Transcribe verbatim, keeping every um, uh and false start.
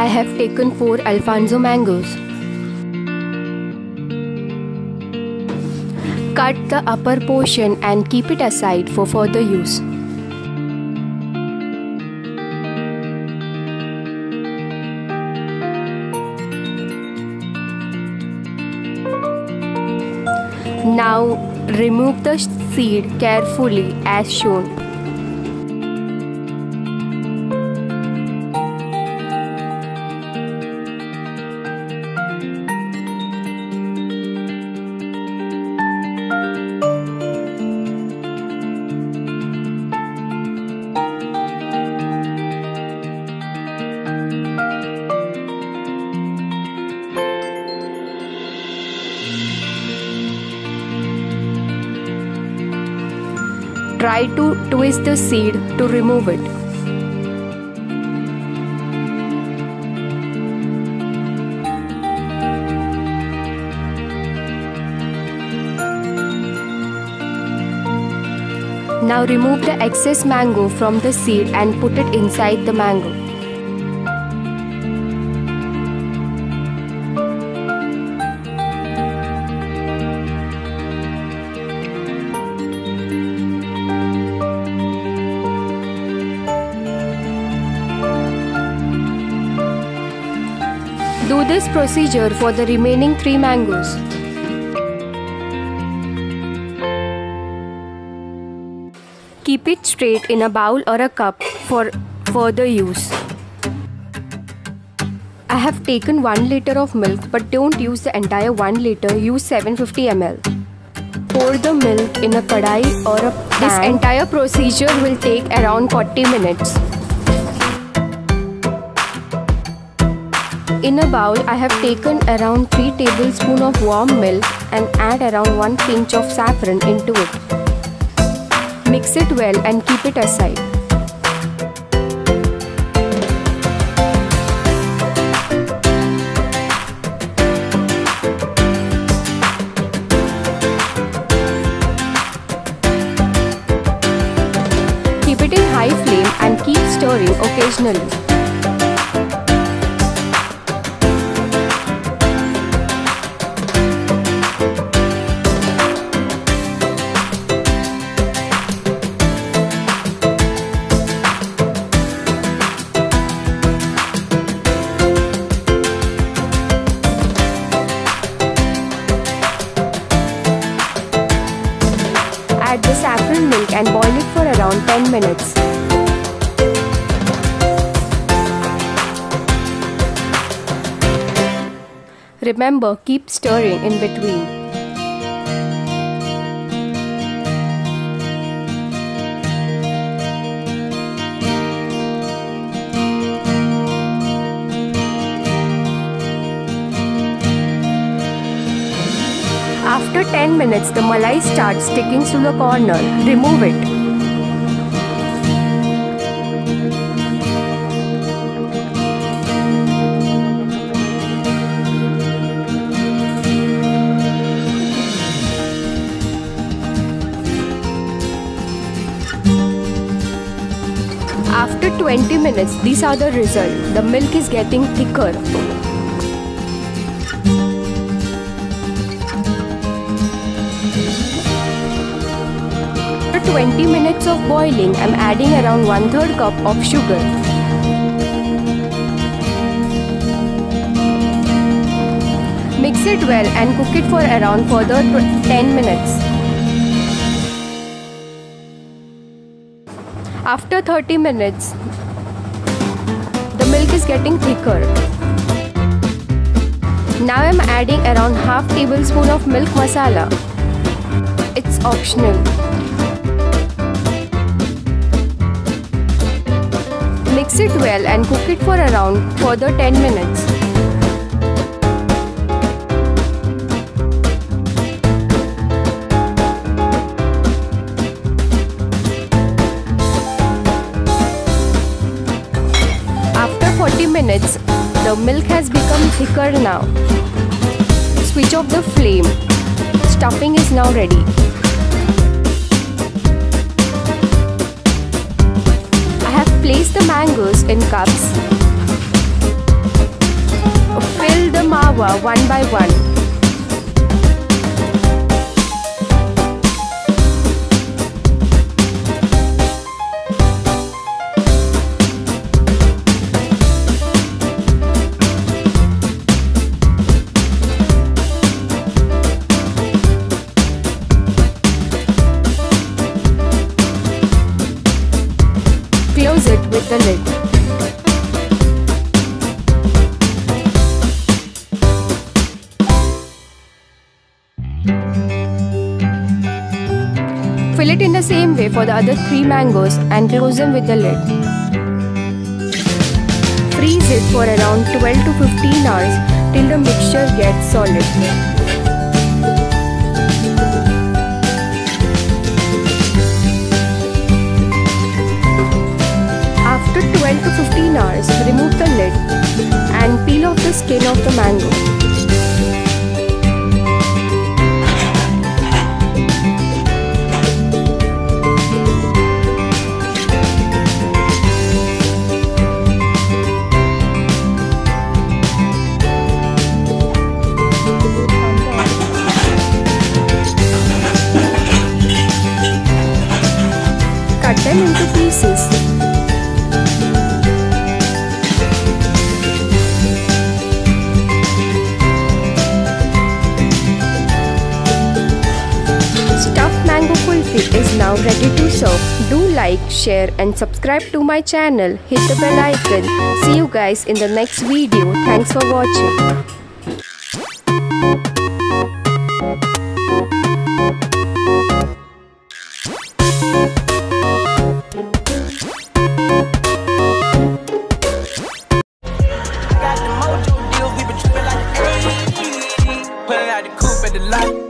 I have taken four Alfonso mangoes. Cut the upper portion and keep it aside for further use. Now remove the seed carefully as shown. Try to twist the seed to remove it. Now remove the excess mango from the seed and put it inside the mango. Do this procedure for the remaining three mangoes. Keep it straight in a bowl or a cup for further use. I have taken one liter of milk, but don't use the entire one liter, use seven hundred fifty milliliters. Pour the milk in a kadai or a pan. This entire procedure will take around forty minutes. In a bowl, I have taken around three tablespoons of warm milk and add around one pinch of saffron into it. Mix it well and keep it aside. Keep it in high flame and keep stirring occasionally. Add the saffron milk and boil it for around ten minutes. Remember, keep stirring in between. After ten minutes, the malai starts sticking to the corner. Remove it. After twenty minutes, these are the results. The milk is getting thicker. After twenty minutes of boiling, I am adding around one third cup of sugar. Mix it well and cook it for around further ten minutes. After thirty minutes, the milk is getting thicker. Now I am adding around half tablespoon of milk masala. It's optional. Mix it well and cook it for around further ten minutes. After forty minutes, the milk has become thicker now. Switch off the flame. Stuffing is now ready. I have placed the mangoes in cups. over one by one. Close it with the lid. Fill it in the same way for the other three mangoes and close them with the lid. Freeze it for around twelve to fifteen hours till the mixture gets solid. After twelve to fifteen hours, remove the lid and peel off the skin of the mango. Cut them into pieces. Stuffed mango kulfi is now ready to serve. Do like, share and subscribe to my channel. Hit the bell icon. See you guys in the next video. Thanks for watching. Put it out the coupe at the lot.